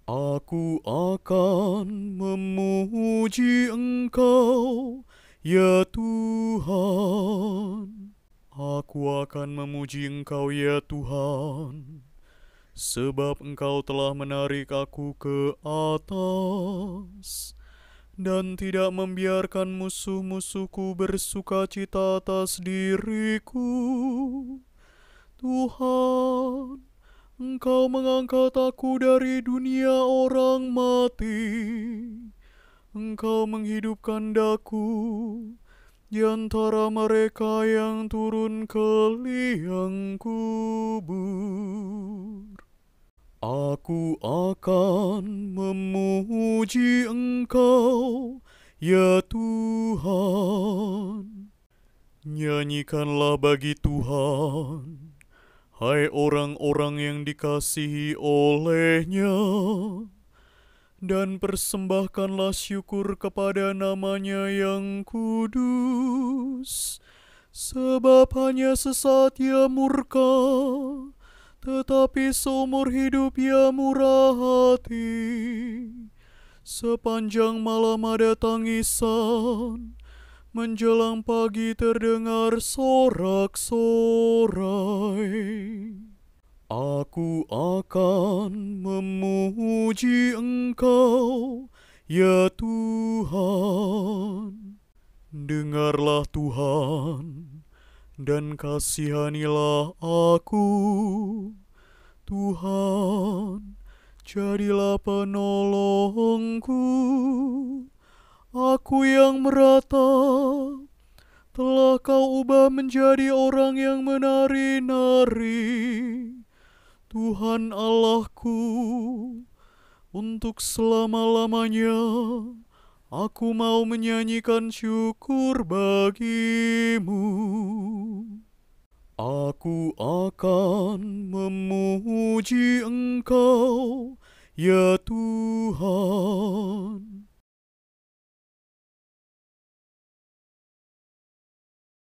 Aku akan memuji Engkau, ya Tuhan. Aku akan memuji Engkau, ya Tuhan, sebab Engkau telah menarik aku ke atas dan tidak membiarkan musuh-musuhku bersukacita atas diriku. Tuhan, Engkau mengangkat aku dari dunia orang mati. Engkau menghidupkan daku di antara mereka yang turun ke liang kubur. Aku akan memuji Engkau, ya Tuhan. Nyanyikanlah bagi Tuhan, hai orang-orang yang dikasihi oleh-Nya, dan persembahkanlah syukur kepada nama-Nya yang kudus, sebab hanya sesaat Ia murka, tetapi seumur hidup Ia murah hati. Sepanjang malam ada tangisan, menjelang pagi terdengar sorak-sorai. Aku akan memuji Engkau, ya Tuhan. Dengarlah Tuhan, dan kasihanilah aku. Tuhan, jadilah penolongku. Aku yang meratap, telah Kau ubah menjadi orang yang menari-nari. Tuhan Allahku, untuk selama-lamanya aku mau menyanyikan syukur bagi-Mu. Aku akan memuji Engkau, ya Tuhan.